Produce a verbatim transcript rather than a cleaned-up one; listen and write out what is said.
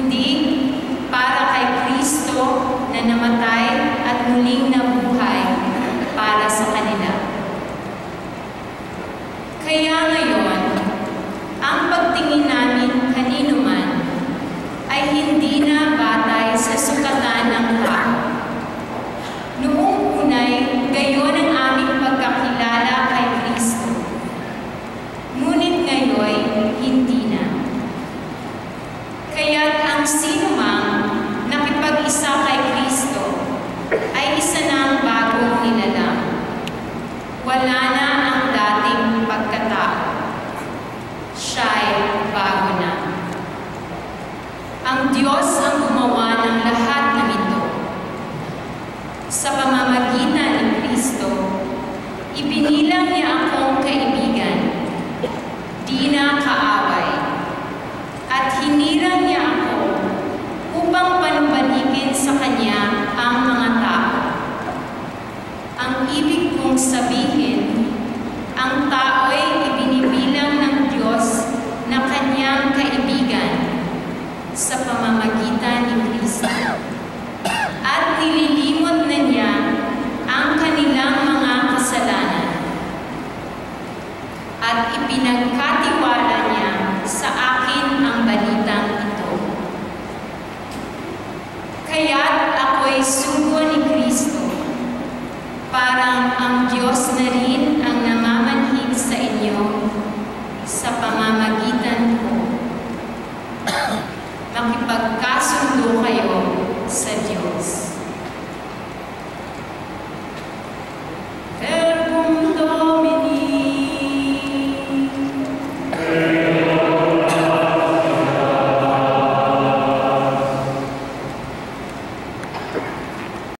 kundi para kay Kristo na namatay at muling nabuhay para sa kanila. Kaya ngayon, ang pagtingin namin kanino man ay hindi na batay sa sukatan ng tao. Noong unay, gayon ang aming pagkakilala kay Kristo. Ngunit ngayon, hindi na. Kaya't ang sino mang nakipag-isa kay Kristo ay isa na ang bagong nilalang. Wala na ang dating pagkatao. Siya'y bago na. Ang Diyos ang gumawa ng lahat ng ito. Sa pamamagitan ni Kristo, ibinilang niya akong kaibigan, di na kaaway, at hinirang niya ako upang panumbalikin sa Kanya ang mga tao. Ang ibig kong sabihin, ang tao'y ibinibilang ng Diyos na Kanyang kaibigan sa pamamagitan ni Kristo. At nililimot na niya ang kanilang mga kasalanan. At ipinagkat